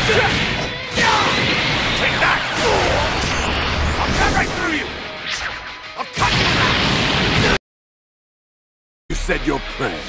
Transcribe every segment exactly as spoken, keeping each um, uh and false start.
Take that! I'll cut right through you! I'll cut you! You said your prayers.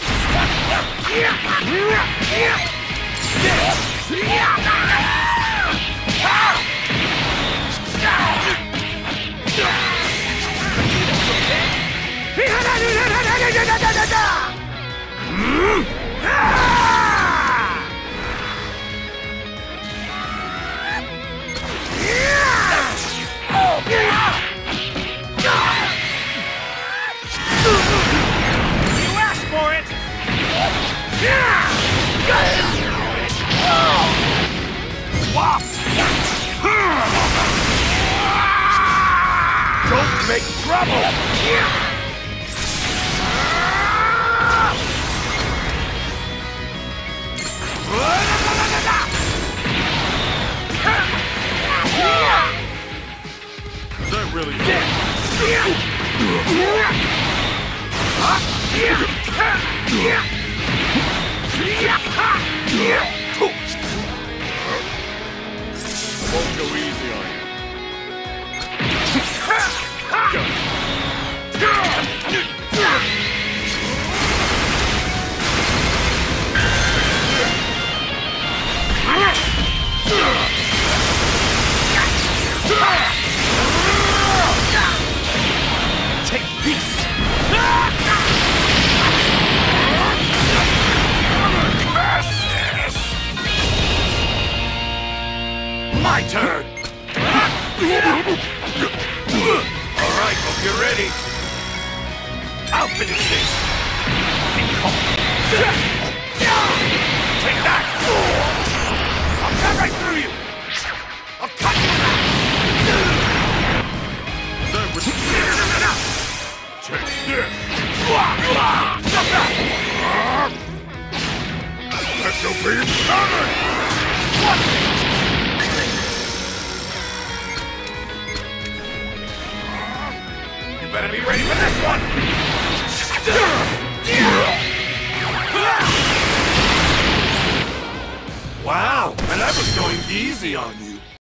You asked for it! Swap! Don't make trouble! Is that really Won't go easy on you. Take this! My turn! Alright, hope you're ready. I'll finish this! Take that! I'll cut right through you! I'll cut you out! Is that really Take this! Stop that! Special beam coming! What? You better be ready for this one! Wow, and I was going easy on you.